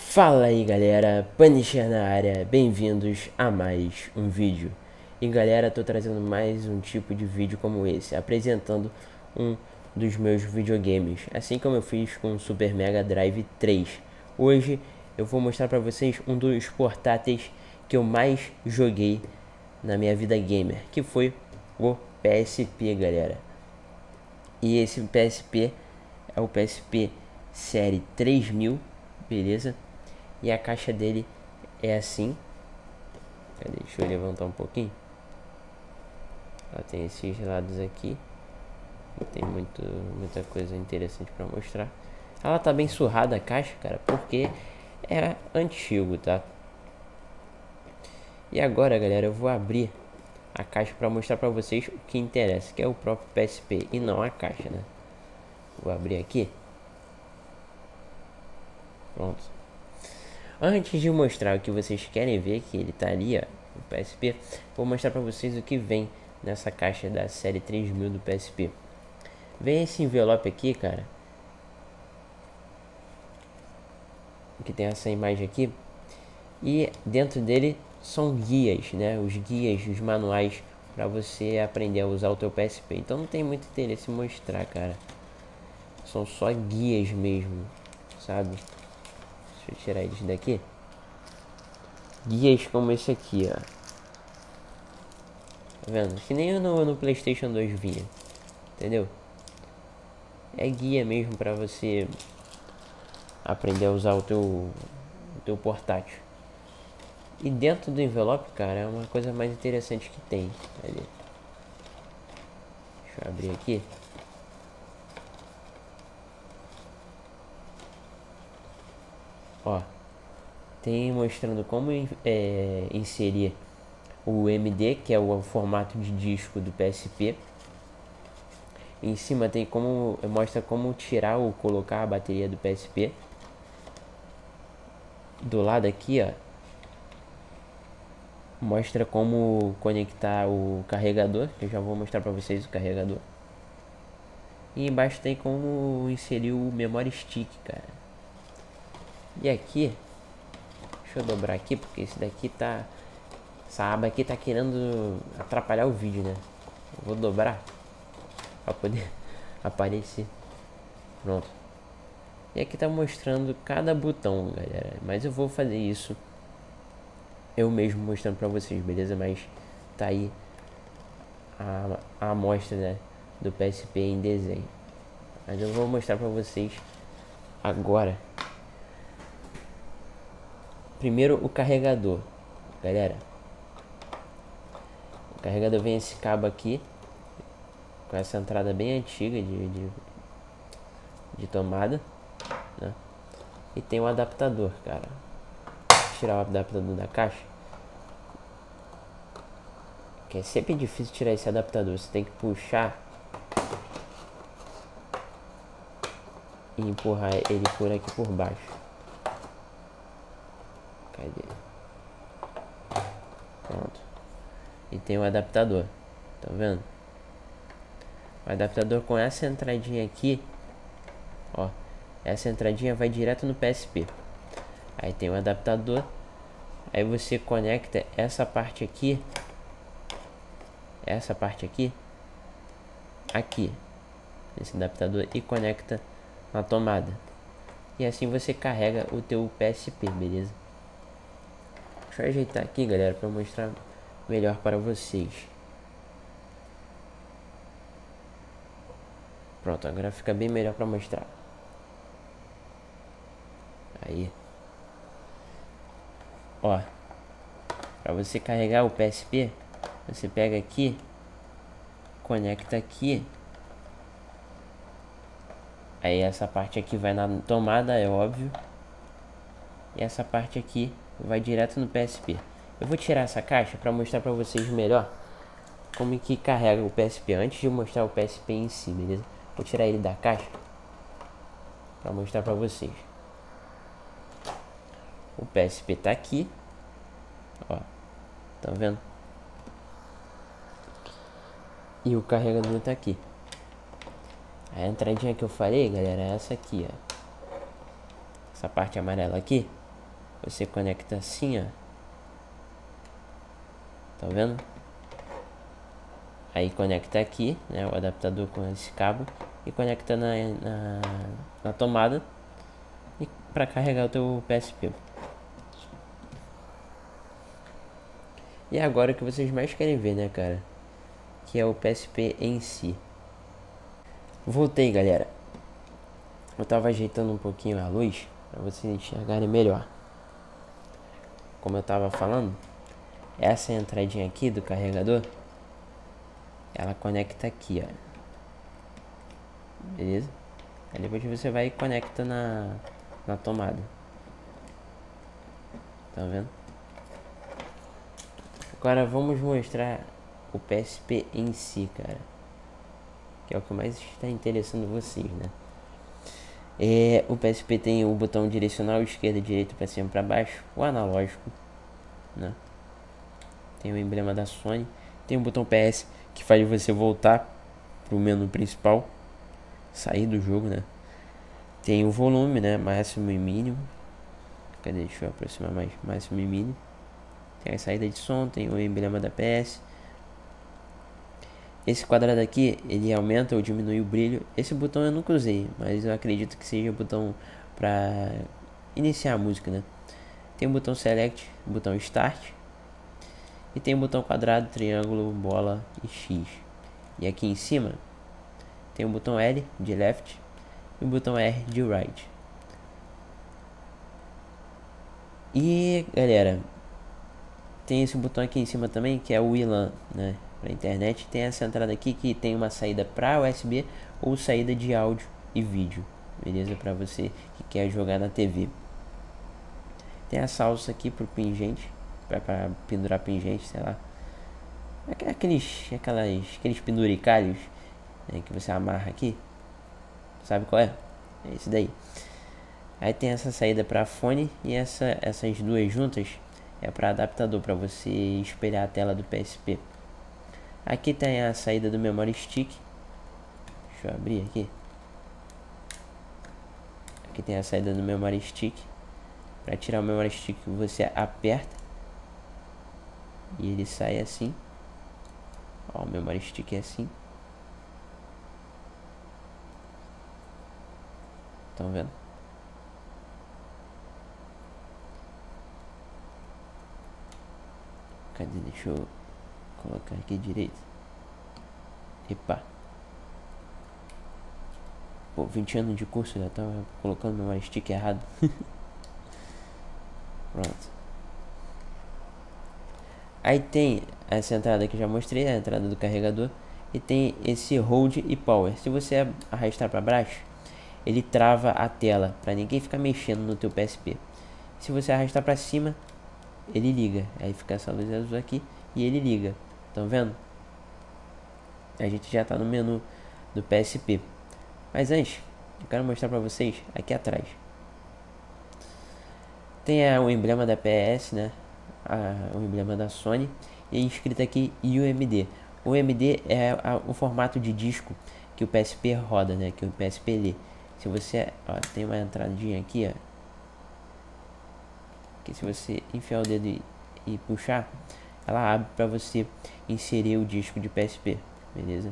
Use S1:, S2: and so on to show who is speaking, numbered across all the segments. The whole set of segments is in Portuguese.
S1: Fala aí galera, Punisher na área, bem-vindos a mais um vídeo. E galera, tô trazendo mais um tipo de vídeo como esse, apresentando um dos meus videogames, assim como eu fiz com o Super Mega Drive 3. Hoje eu vou mostrar pra vocês um dos portáteis que eu mais joguei na minha vida gamer, que foi o PSP, galera. E esse PSP é o PSP série 3000, beleza? E a caixa dele é assim. Cadê? Deixa eu levantar um pouquinho. Ela tem esses lados aqui. Não tem muita coisa interessante pra mostrar. Ela tá bem surrada a caixa, cara, porque é antigo, tá? E agora, galera, eu vou abrir a caixa pra mostrar pra vocês o que interessa, que é o próprio PSP e não a caixa, né? Vou abrir aqui. Pronto. Antes de mostrar o que vocês querem ver, que ele tá ali, ó, o PSP, vou mostrar pra vocês o que vem nessa caixa da série 3000 do PSP. Vem esse envelope aqui, cara, que tem essa imagem aqui, e dentro dele são guias, né, os guias, os manuais pra você aprender a usar o teu PSP. Então não tem muito interesse em mostrar, cara, são só guias mesmo, sabe? Deixa eu tirar eles daqui. Guias como esse aqui, ó. Tá vendo? Que nem no PlayStation 2 vinha. Entendeu? É guia mesmo pra você aprender a usar o teu portátil. E dentro do envelope, cara, é uma coisa mais interessante que tem ali. Deixa eu abrir aqui. Ó, tem mostrando como inserir o MD, que é o formato de disco do PSP. Em cima tem mostra como tirar ou colocar a bateria do PSP. Do lado aqui, ó, mostra como conectar o carregador, que eu já vou mostrar pra vocês o carregador. E embaixo tem como inserir o memory stick, cara. E aqui, deixa eu dobrar aqui, porque esse daqui tá... essa aba aqui tá querendo atrapalhar o vídeo, né? Eu vou dobrar pra poder aparecer. Pronto. E aqui tá mostrando cada botão, galera. Mas eu vou fazer isso eu mesmo mostrando pra vocês, beleza? Mas tá aí a amostra, né, do PSP em desenho. Mas eu vou mostrar pra vocês agora. Primeiro o carregador, galera. O carregador vem esse cabo aqui, com essa entrada bem antiga de tomada, né? E tem um adaptador, cara. Vou tirar o adaptador da caixa, que é sempre difícil tirar esse adaptador. Você tem que puxar e empurrar ele por aqui por baixo. Cadê? Pronto. E tem o adaptador, tá vendo? O adaptador com essa entradinha aqui, ó, essa entradinha vai direto no PSP. Aí tem o adaptador, aí você conecta essa parte aqui, aqui esse adaptador, e conecta na tomada. E assim você carrega o teu PSP, beleza? Deixa eu ajeitar aqui, galera, para mostrar melhor para vocês. Pronto, agora fica bem melhor para mostrar. Aí, ó, para você carregar o PSP, você pega aqui, conecta aqui. Aí essa parte aqui vai na tomada, é óbvio. E essa parte aqui vai direto no PSP. Eu vou tirar essa caixa para mostrar para vocês melhor como que carrega o PSP, antes de mostrar o PSP em si, beleza? Vou tirar ele da caixa para mostrar para vocês. O PSP tá aqui, ó, tá vendo? E o carregador tá aqui. A entradinha que eu falei, galera, é essa aqui, ó. Essa parte amarela aqui você conecta assim, ó. Tá vendo? Aí conecta aqui, né, o adaptador com esse cabo e conecta na tomada e para carregar o teu PSP. E agora o que vocês mais querem ver, né, cara? Que é o PSP em si. Voltei, galera. Eu tava ajeitando um pouquinho a luz para vocês enxergarem melhor. Como eu tava falando, essa entradinha aqui do carregador, ela conecta aqui, ó. Beleza? Aí depois você vai e conecta na tomada. Tá vendo? Agora vamos mostrar o PSP em si, cara. Que é o que mais está interessando vocês, né? O PSP tem o botão direcional, esquerda, direita, para cima, para baixo, o analógico, né? Tem o emblema da Sony, tem o botão PS que faz você voltar pro menu principal, sair do jogo, né? Tem o volume, né? Máximo e mínimo. Cadê? Deixa eu aproximar mais. Máximo e mínimo. Tem a saída de som, tem o emblema da PS. Esse quadrado aqui, ele aumenta ou diminui o brilho. Esse botão eu nunca usei, mas eu acredito que seja o botão para iniciar a música, né? Tem o botão Select, o botão Start. E tem o botão quadrado, triângulo, bola e X. E aqui em cima tem o botão L de Left e o botão R de Right. E galera, tem esse botão aqui em cima também que é o WLAN, né? Para internet. Tem essa entrada aqui que tem uma saída para USB ou saída de áudio e vídeo, beleza? Para você que quer jogar na TV. Tem essa alça aqui pro pingente, para pendurar pingente, sei lá. Aqueles penduricalhos, né, que você amarra aqui. Sabe qual é? É esse daí. Aí tem essa saída para fone e essas duas juntas é para adaptador, para você espelhar a tela do PSP. Aqui tem a saída do memory stick. Deixa eu abrir aqui. Aqui tem a saída do memory stick. Para tirar o memory stick você aperta e ele sai assim. Ó, o memory stick é assim. Estão vendo? Cadê? Deixa eu colocar aqui direito. Epa. Pô, 20 anos de curso, já tava colocando meu stick errado. Pronto. Aí tem essa entrada que eu já mostrei, a entrada do carregador. E tem esse hold e power. Se você arrastar para baixo, ele trava a tela, para ninguém ficar mexendo no teu PSP. Se você arrastar para cima, ele liga. Aí fica essa luz azul aqui e ele liga. Estão vendo? A gente já está no menu do PSP. Mas antes, eu quero mostrar para vocês aqui atrás. Tem o emblema da PS, né? O emblema da Sony. E escrito aqui UMD. O UMD é o formato de disco que o PSP roda, né? Que o PSP lê. Se você... Ó, tem uma entradinha aqui, ó. Que se você enfiar o dedo e puxar, ela abre para você inserir o disco de PSP. Beleza?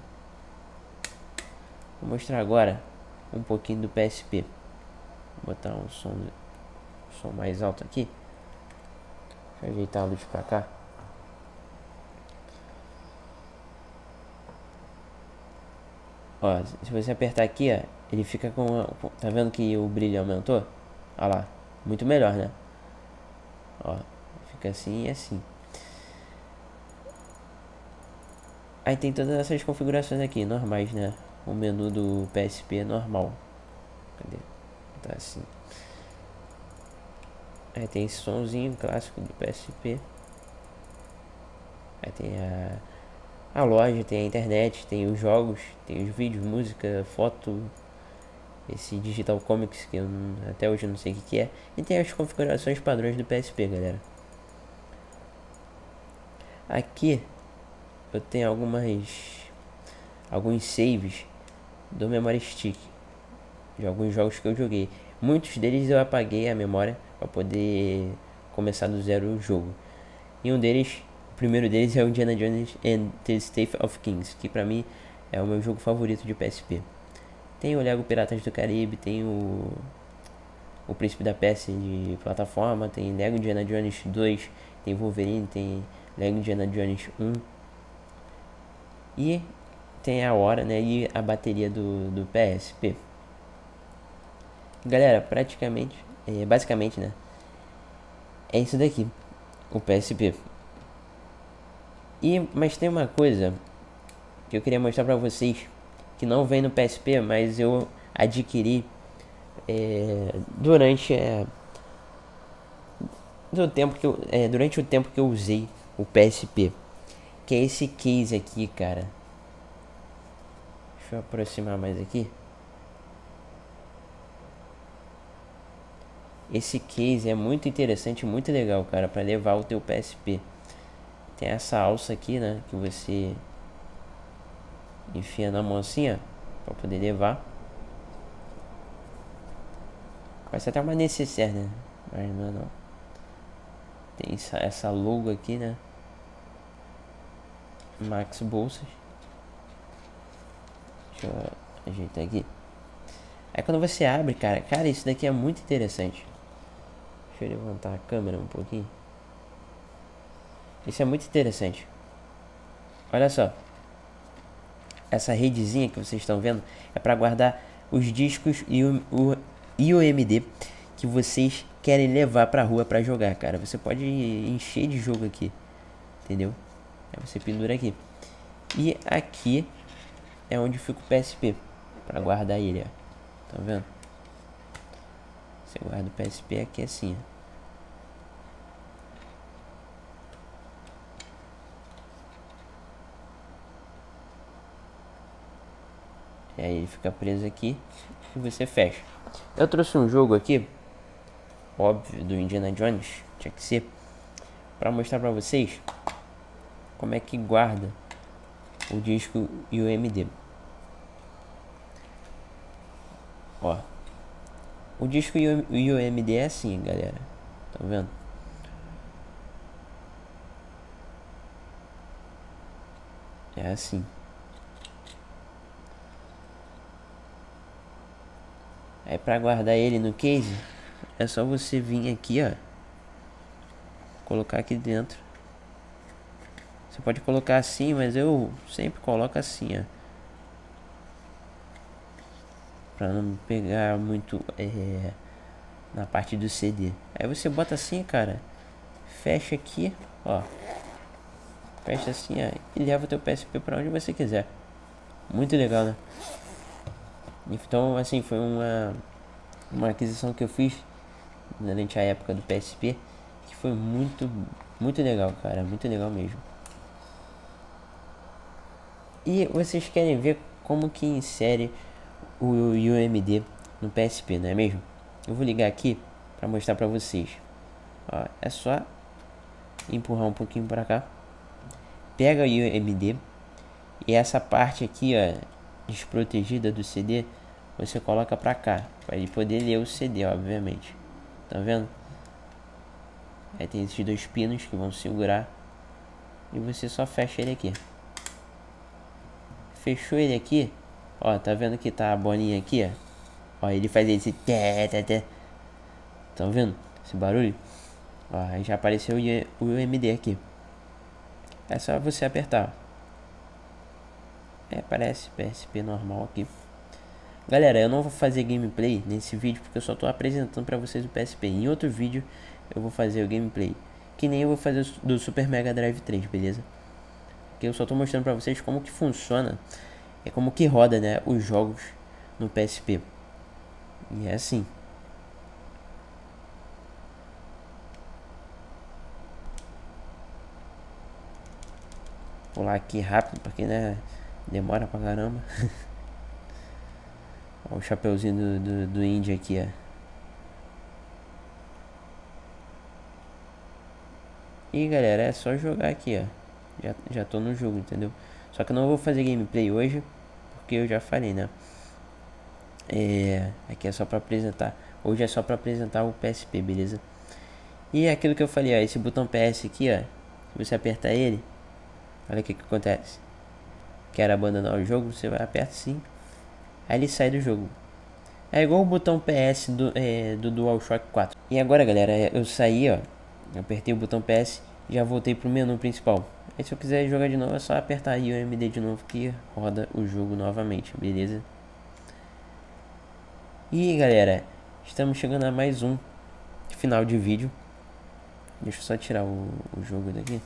S1: Vou mostrar agora um pouquinho do PSP. Vou botar um som mais alto aqui. Deixa eu ajeitar a luz pra cá. Ó, se você apertar aqui, ó, ele fica com... Tá vendo que o brilho aumentou? Olha lá, muito melhor, né? Ó, fica assim e assim. Aí tem todas essas configurações aqui, normais, né? O menu do PSP é normal. Cadê? Tá assim. Aí tem esse somzinho clássico do PSP. Aí tem a loja, tem a internet, tem os jogos, tem os vídeos, música, foto. Esse Digital Comics que eu até hoje eu não sei o que é. E tem as configurações padrões do PSP, galera. Aqui eu tenho alguns saves do memory stick de alguns jogos que eu joguei. Muitos deles eu apaguei a memória para poder começar do zero o jogo. E um deles, o primeiro deles é o Indiana Jones and the State of Kings, que pra mim é o meu jogo favorito de PSP. Tem o Lego Piratas do Caribe, tem o Príncipe da Pérsia de plataforma, tem Lego Indiana Jones 2, tem Wolverine, tem Lego Indiana Jones 1. E tem a hora, né, e a bateria do PSP. Galera, basicamente, né, é isso daqui, o PSP. Mas tem uma coisa que eu queria mostrar pra vocês, que não vem no PSP, mas eu adquiri durante o tempo que eu usei o PSP, que é esse case aqui, cara. Deixa eu aproximar mais aqui. Esse case é muito interessante, muito legal, cara, para levar o teu PSP. Tem essa alça aqui, né, que você enfia na mão assim, ó, para poder levar. Parece até uma necessaire, né? Mas não é não. Tem essa logo aqui, né? Max Bolsas. Deixa eu ajeitar aqui. Aí quando você abre, cara, isso daqui é muito interessante. Deixa eu levantar a câmera um pouquinho. Isso é muito interessante. Olha só. Essa redezinha que vocês estão vendo é para guardar os discos e o IOMD que vocês querem levar pra rua pra jogar, cara. Você pode encher de jogo aqui, entendeu? Aí você pendura aqui. E aqui é onde fica o PSP, pra guardar ele, ó. Tá vendo? Você guarda o PSP aqui assim, ó. E aí ele fica preso aqui e você fecha. Eu trouxe um jogo aqui, óbvio, do Indiana Jones, tinha que ser, pra mostrar pra vocês como é que guarda o disco IOMD. Ó, o disco IOMD é assim, galera, tá vendo? É assim. Aí pra guardar ele no case, é só você vir aqui, ó, colocar aqui dentro. Você pode colocar assim, mas eu sempre coloco assim, ó, pra não pegar muito na parte do CD. Aí você bota assim, cara, fecha aqui, ó, fecha assim, ó, e leva o teu PSP pra onde você quiser. Muito legal, né? Então, assim, foi uma aquisição que eu fiz durante a época do PSP, que foi muito legal, cara, muito legal mesmo. E vocês querem ver como que insere o UMD no PSP, não é mesmo? Eu vou ligar aqui para mostrar para vocês. Ó, é só empurrar um pouquinho para cá, pega o UMD e essa parte aqui, ó, desprotegida do CD, você coloca pra cá, para ele poder ler o CD, obviamente. Tá vendo? Aí tem esses dois pinos que vão segurar e você só fecha ele aqui. Fechou ele aqui, ó, tá vendo que tá a bolinha aqui, ó, ele faz esse té. Tá vendo esse barulho? Ó, aí já apareceu o UMD aqui. É só você apertar. Parece PSP normal aqui. Galera, eu não vou fazer gameplay nesse vídeo porque eu só tô apresentando pra vocês o PSP. Em outro vídeo eu vou fazer o gameplay, que nem eu vou fazer do Super Mega Drive 3, beleza? Que eu só tô mostrando pra vocês como que funciona, como que roda, né, os jogos no PSP. E é assim. Vou pular aqui rápido porque, né, demora pra caramba. Ó, o chapeuzinho do índio aqui, ó. E galera, é só jogar aqui, ó. Já tô no jogo, entendeu? Só que eu não vou fazer gameplay hoje, porque eu já falei, né? Aqui é só pra apresentar Hoje é só para apresentar o PSP, beleza? E é aquilo que eu falei, ó, esse botão PS aqui, ó, se você apertar ele, olha o que acontece. Quer abandonar o jogo, você vai apertar sim, aí ele sai do jogo. É igual o botão PS do DualShock 4. E agora, galera, eu saí, ó, eu apertei o botão PS e já voltei pro menu principal. Aí se eu quiser jogar de novo, é só apertar aí o MD de novo que roda o jogo novamente, beleza? E galera, estamos chegando a mais um final de vídeo. Deixa eu só tirar o jogo daqui.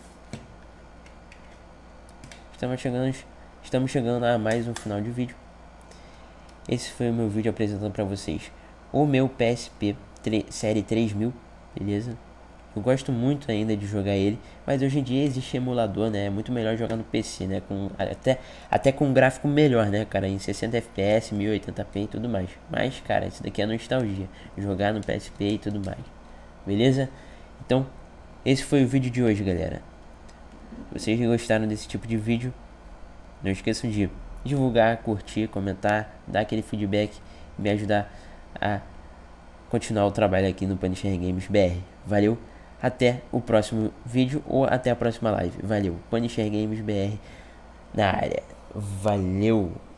S1: Estamos chegando a mais um final de vídeo. Esse foi o meu vídeo apresentando pra vocês o meu PSP série 3000, beleza? Eu gosto muito ainda de jogar ele, mas hoje em dia existe emulador, né? É muito melhor jogar no PC, né? Até com um gráfico melhor, né, cara? Em 60 FPS, 1080p e tudo mais. Mas, cara, isso daqui é nostalgia. Jogar no PSP e tudo mais. Beleza? Então, esse foi o vídeo de hoje, galera. Se vocês gostaram desse tipo de vídeo, não esqueçam de divulgar, curtir, comentar, dar aquele feedback e me ajudar a continuar o trabalho aqui no Punisher Games BR. Valeu, até o próximo vídeo ou até a próxima live. Valeu, Punisher Games BR na área. Valeu!